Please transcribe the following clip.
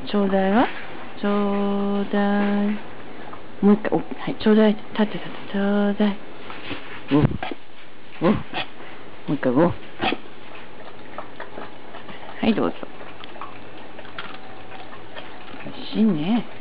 ちょうだいはちょうだい。もう一回、はい、ちょうだい。立って、ちょうだい。もう一回、はい、どうぞ。おいしいね。